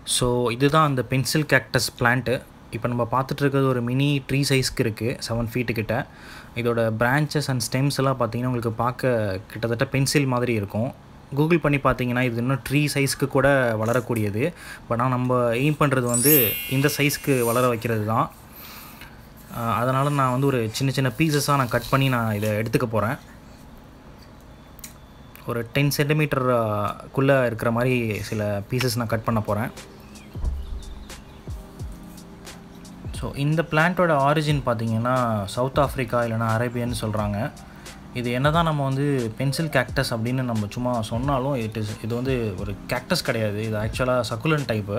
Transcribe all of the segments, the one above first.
So இதுதான் அந்த pencil cactus plant. இப்போ நம்ம பார்த்துட்டு இருக்கிறது ஒரு மினி ட்ரீ சைஸ்க்கு இருக்குது, 7 ஃபீட்டு கிட்ட. இதோட பிரான்ச்சஸ் அண்ட் ஸ்டெம்ஸ் எல்லாம் பார்த்தீங்கன்னா உங்களுக்கு பார்க்க கிட்டத்தட்ட பென்சில் மாதிரி இருக்கும். கூகுள் பண்ணி பார்த்தீங்கன்னா இது இன்னும் ட்ரீ சைஸ்க்கு கூட வளரக்கூடியது. பட் ஆனால் நம்ம எய்ம் பண்ணுறது வந்து இந்த சைஸ்க்கு வளர வைக்கிறது தான். அதனால் நான் வந்து ஒரு சின்ன சின்ன பீசஸாக நான் கட் பண்ணி நான் இதை எடுத்துக்க போகிறேன். ஒரு 10 சென்டிமீட்டருக்குள்ளே இருக்கிற மாதிரி சில பீசஸ் நான் கட் பண்ண போகிறேன். ஸோ இந்த பிளான்ட்டோட ஆரிஜின் பார்த்திங்கன்னா சவுத் ஆஃப்ரிக்கா இல்லைனா அரேபியன்னு சொல்கிறாங்க. இது என்ன தான் நம்ம வந்து பென்சில் கேக்டஸ் அப்படின்னு நம்ம சும்மா சொன்னாலும் இது வந்து ஒரு கேக்டஸ் கிடையாது. இது ஆக்சுவலாக சக்குலன் டைப்பு.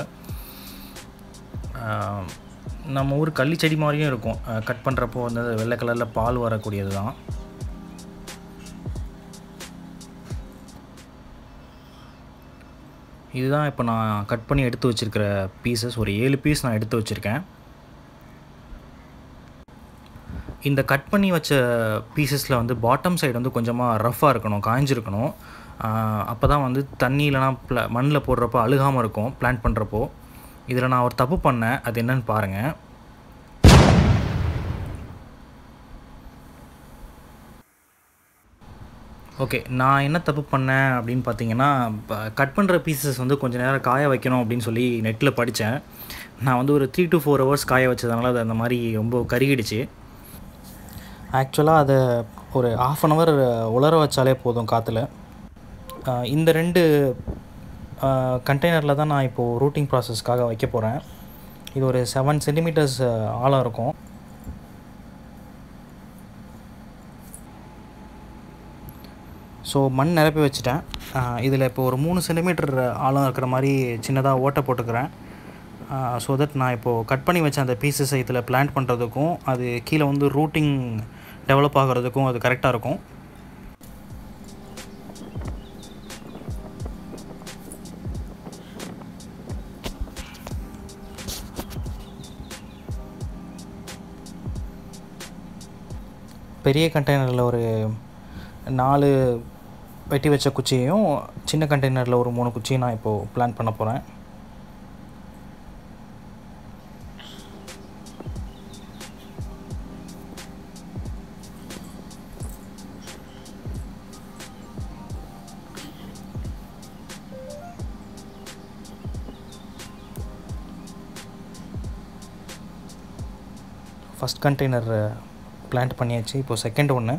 நம்ம ஊர் கள்ளி செடி மாதிரியும் இருக்கும். கட் பண்ணுறப்போ வந்து வெள்ளை கலரில் பால் வரக்கூடியது தான். இதுதான் இப்போ நான் கட் பண்ணி எடுத்து வச்சுருக்கிற பீசஸ். ஒரு 7 பீஸ் நான் எடுத்து வச்சுருக்கேன். இந்த கட் பண்ணி வச்ச பீசஸில் வந்து பாட்டம் சைடு வந்து கொஞ்சமாக ரஃப்பாக இருக்கணும், காய்ஞ்சிருக்கணும். அப்போ தான் வந்து தண்ணி இல்லைனா மண்ணில் போடுறப்போ அழுகாமல் இருக்கும் பிளான்ட் பண்ணுறப்போ. இதில் நான் ஒரு தப்பு பண்ணேன், அது என்னன்னு பாருங்கள். ஓகே, நான் என்ன தப்பு பண்ணேன் அப்படின்னு பார்த்தீங்கன்னா, கட் பண்ணுற பீசஸ் வந்து கொஞ்சம் நேரம் காய வைக்கணும் அப்படின்னு சொல்லி நெட்டில் படித்தேன். நான் வந்து ஒரு 3 to 4 hours காய வச்சதுனால அது அந்த மாதிரி ரொம்ப கருகிடுச்சு. ஆக்சுவலாக அதை ஒரு 1/2 hour உலர வச்சாலே போதும் காற்றுல. இந்த 2 கண்டெய்னரில் தான் நான் இப்போது ரூட்டிங் ப்ராசஸ்க்காக வைக்க போகிறேன். இது ஒரு 7 சென்டிமீட்டர்ஸ் ஆழம் இருக்கும். ஸோ மண் நிரப்பி வச்சுட்டேன். இதில் இப்போ ஒரு 3 சென்டிமீட்டர் ஆழம் இருக்கிற மாதிரி சின்னதாக ஓட்டை போட்டுக்கிறேன். ஸோ தட் நான் இப்போது கட் பண்ணி வச்ச அந்த பீசஸை இதில் பிளான்ட் பண்ணுறதுக்கும் அது கீழே வந்து ரூட்டிங் டெவலப் ஆகிறதுக்கும் அது கரெக்டாக இருக்கும். பெரிய கண்டெய்னரில் ஒரு 4 வெட்டி வச்ச குச்சியையும் சின்ன கண்டெய்னரில் ஒரு 3 குச்சியும் நான் இப்போது பிளான் பண்ண போகிறேன். ஃபஸ்ட் கண்டெய்னர் பிளான்ட் பண்ணியாச்சு. இப்போது செகண்ட் ஒன்று.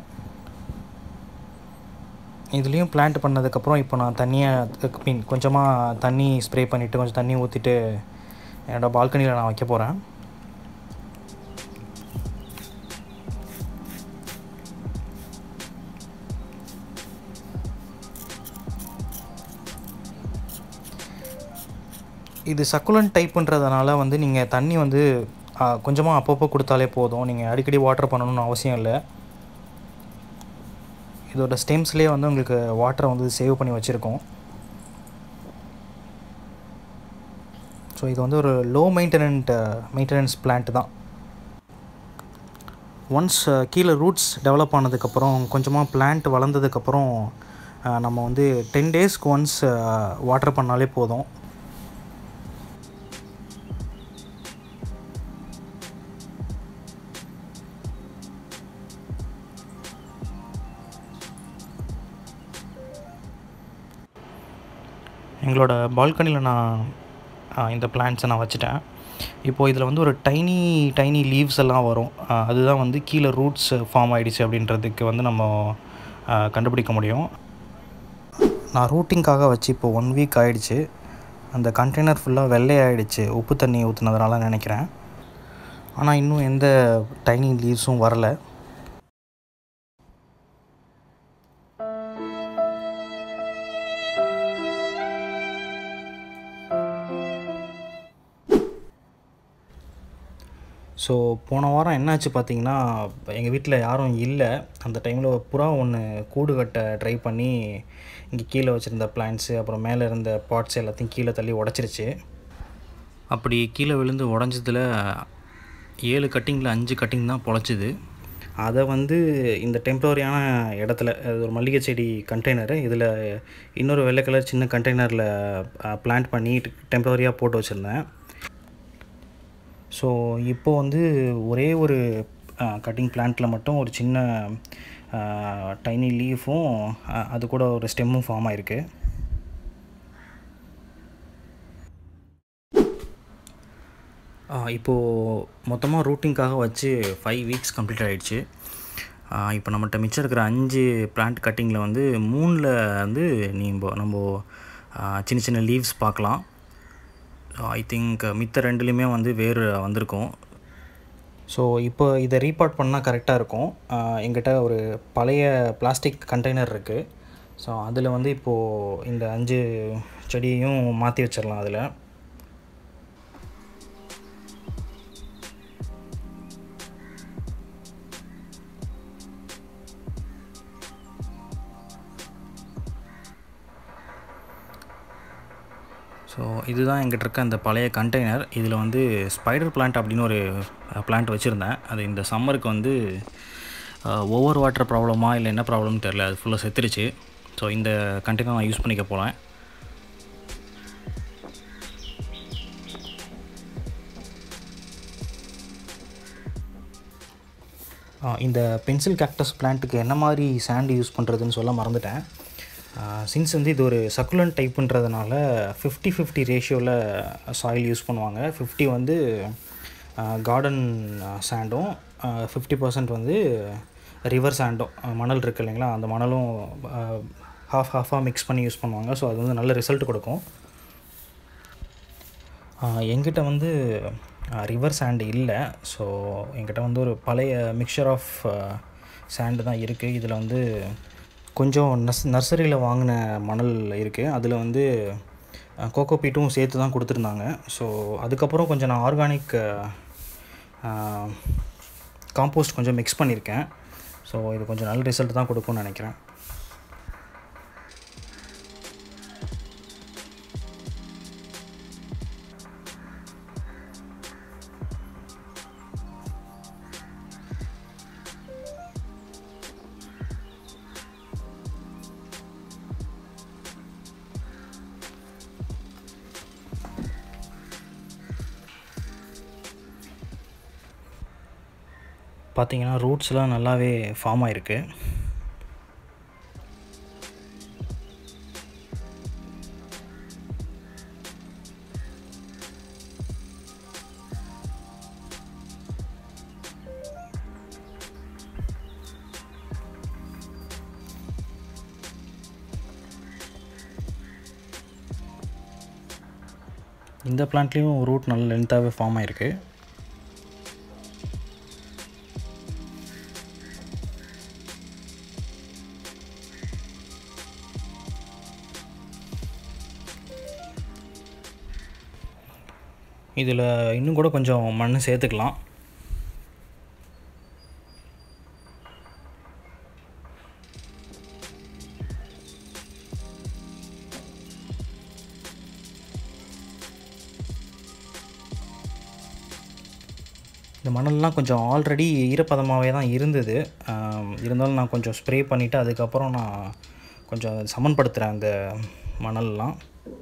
இதுலேயும் பிளான்ட் பண்ணதுக்கப்புறம் இப்போ நான் கொஞ்சமாக தண்ணி ஸ்ப்ரே பண்ணிவிட்டு கொஞ்சம் தண்ணி ஊற்றிட்டு என்னோடய பால்கனியில் நான் வைக்க போகிறேன். இது சக்குலன் டைப்புன்றதுனால வந்து நீங்கள் தண்ணி வந்து கொஞ்சமாக அப்பப்போ கொடுத்தாலே போதும். நீங்கள் அடிக்கடி வாட்டர் பண்ணணும்னு அவசியம் இல்லை. இதோட ஸ்டெம்ஸ்லேயே வந்து உங்களுக்கு வாட்டரை வந்து சேவ் பண்ணி வச்சுருக்கோம். ஸோ இது வந்து ஒரு லோ மெயின்டெனன்ஸ் பிளான்ட் தான். ஒன்ஸ் கீழே ரூட்ஸ் டெவலப் ஆனதுக்கப்புறம் கொஞ்சமாக பிளான்ட் வளர்ந்ததுக்கப்புறம் நம்ம வந்து 10 daysக்கு ஒன்ஸ் வாட்டர் பண்ணாலே போதும். எங்களோட பால்கனியில் நான் இந்த பிளான்ட்ஸை நான் வச்சுட்டேன். இப்போது இதில் வந்து ஒரு டைனி லீவ்ஸ் எல்லாம் வரும். அதுதான் வந்து கீழே ரூட்ஸ் ஃபார்ம் ஆகிடுச்சு அப்படின்றதுக்கு வந்து நம்ம கண்டுபிடிக்க முடியும். நான் ரூட்டிங்காக வச்சு இப்போது 1 week ஆகிடுச்சு. அந்த கண்டெய்னர் ஃபுல்லாக வெள்ளை ஆகிடுச்சு, உப்பு தண்ணி ஊற்றுனதுனால நினைக்கிறேன். ஆனால் இன்னும் எந்த டைனி லீவ்ஸும் வரலை. ஸோ போன வாரம் என்னாச்சு பார்த்தீங்கன்னா, எங்கள் வீட்டில் யாரும் இல்லை. அந்த டைமில் புறா ஒன்று கூடு கட்ட ட்ரை பண்ணி இங்கே கீழே வச்சுருந்த பிளான்ட்ஸு அப்புறம் மேலே இருந்த பாட்ஸ் எல்லாத்தையும் கீழே தள்ளி உடச்சிருச்சு. அப்படி கீழே விழுந்து உடஞ்சதில் 7 கட்டிங்கில் 5 கட்டிங் தான் பொழைச்சிது. அதை வந்து இந்த டெம்ப்ரவரியான இடத்துல ஒரு மல்லிகை செடி கண்டெய்னரு, இதில் இன்னொரு வெள்ளை கலர் சின்ன கண்டெய்னரில் பிளான்ட் பண்ணி டெம்ப்ரவரியாக போட்டு வச்சுருந்தேன். ஸோ இப்போது வந்து ஒரே ஒரு கட்டிங் பிளான்ட்டில் மட்டும் ஒரு சின்ன டைனி லீஃபும் அது கூட ஒரு ஸ்டெம்மும் ஃபார்ம் ஆகிருக்கு. இப்போது மொத்தமாக ரூட்டிங்காக வச்சு 5 வீக்ஸ் கம்ப்ளீட் ஆகிடுச்சு. இப்போ நம்மகிட்ட மிச்சம் இருக்கிற 5 பிளான்ட் கட்டிங்கில் வந்து 3ல் வந்து நம்ம சின்ன சின்ன லீவ்ஸ் பார்க்கலாம். ஐ திங்க் மித்த 2லேயுமே வந்து வேறு வந்திருக்கும். ஸோ இப்போ இதை ரீபாட் பண்ணால் கரெக்டாக இருக்கும். எங்கிட்ட ஒரு பழைய பிளாஸ்டிக் கண்டெய்னர் இருக்குது. ஸோ அதில் வந்து இப்போது இந்த 5 செடியையும் மாற்றி வச்சிடலாம். அதில் ஸோ இதுதான் எங்கிட்ட இருக்க அந்த பழைய கண்டெய்னர். இதில் வந்து ஸ்பைடர் பிளான்ட் அப்படின்னு ஒரு பிளான்ட் வச்சுருந்தேன். அது இந்த சம்மருக்கு வந்து ஓவர் வாட்டர் ப்ராப்ளமா இல்லை என்ன ப்ராப்ளம்னு தெரில, அது ஃபுல்லாக செத்துருச்சு. ஸோ இந்த கண்டெய்னர் நான் யூஸ் பண்ணிக்க போகிறேன். இந்த பென்சில் கேக்டஸ் பிளான்ட்டுக்கு என்ன மாதிரி சாண்ட் யூஸ் பண்ணுறதுன்னு சொல்ல மறந்துட்டேன். சின்ஸ் வந்து இது ஒரு சக்குலண்ட் டைப்புன்றதுனால 50-50 ரேஷியோவில் சாயில் யூஸ் பண்ணுவாங்க. 50 வந்து கார்டன் சாண்டும், 50% வந்து ரிவர் சாண்டும், மணல் இருக்குது இல்லைங்களா, அந்த மணலும் ஹாஃபாக மிக்ஸ் பண்ணி யூஸ் பண்ணுவாங்க. ஸோ அது வந்து நல்ல ரிசல்ட் கொடுக்கும். எங்கிட்ட வந்து ரிவர் சாண்டு இல்லை. ஸோ எங்கிட்ட வந்து ஒரு பழைய மிக்சர் ஆஃப் சாண்டு தான் இருக்குது. இதில் வந்து கொஞ்சம் நர்சரியில் வாங்கின மணல் இருக்குது. அதில் வந்து கோகோ பீட்டும் சேர்த்து தான் கொடுத்துருந்தாங்க. ஸோ அதுக்கப்புறம் கொஞ்சம் நான் ஆர்கானிக் காம்போஸ்ட் கொஞ்சம் மிக்ஸ் பண்ணியிருக்கேன். ஸோ இது கொஞ்சம் நல்ல ரிசல்ட் தான் கொடுக்கும்னு நினைக்கிறேன். பார்த்தீங்கன்னா ரூட்ஸ்லாம் நல்லாவே ஃபார்ம் ஆகிருக்கு. இந்த பிளான்ட்லேயும் ரூட் நல்ல லென்த்தாகவே ஃபார்ம் ஆகிருக்கு. இதில் இன்னும் கூட கொஞ்சம் மண் சேர்த்துக்கலாம். இந்த மணல்லாம் கொஞ்சம் ஆல்ரெடி ஈரப்பதமாகவே தான் இருந்தது. இருந்தாலும் நான் கொஞ்சம் ஸ்ப்ரே பண்ணிவிட்டு அதுக்கப்புறம் நான் கொஞ்சம் சமன்படுத்துகிறேன் அந்த மணல்லாம்.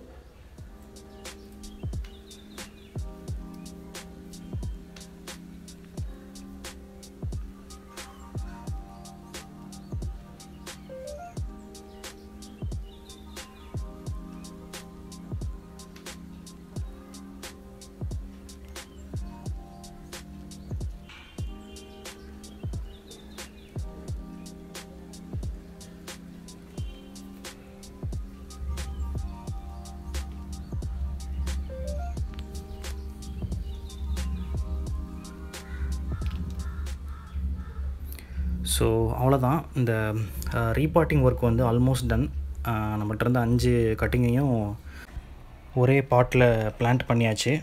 ஸோ அவ்வளோதான். இந்த ரீபாட்டிங் ஒர்க் வந்து ஆல்மோஸ்ட் டன். நம்மகிட்ட இருந்த 5 கட்டிங்கையும் ஒரே பாட்டில் பிளான்ட் பண்ணியாச்சு.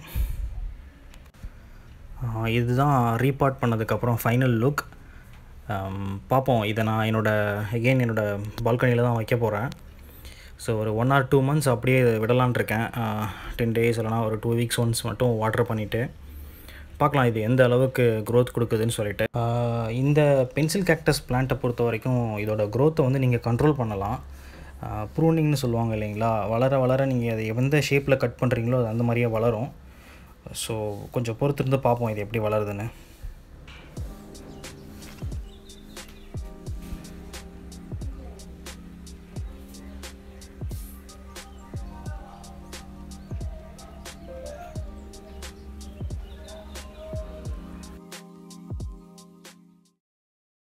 இதுதான் ரீபாட் பண்ணதுக்கப்புறம் ஃபைனல் லுக். பார்ப்போம். இதை நான் என்னோடய பால்கனியில் தான் வைக்க போகிறேன். ஸோ ஒரு 1 or 2 months அப்படியே விடலான் இருக்கேன். 10 days இல்லைனா ஒரு 2 weeks ஒன்ஸ் மட்டும் வாட்டர் பண்ணிவிட்டு பார்க்கலாம் இது எந்த அளவுக்கு க்ரோத் கொடுக்குதுன்னு சொல்லிட்டு. இந்த பென்சில் கேக்டஸ் பிளான்ட்டை பொறுத்த வரைக்கும் இதோட க்ரோத்தை வந்து நீங்கள் கண்ட்ரோல் பண்ணலாம். ப்ரூனிங்னு சொல்லுவாங்க இல்லைங்களா, வளர வளர நீங்கள் அதை எந்த ஷேப்பில் கட் பண்ணுறீங்களோ அது அந்த மாதிரியே வளரும். ஸோ கொஞ்சம் பொறுத்திருந்து பார்ப்போம் இது எப்படி வளருதுன்னு.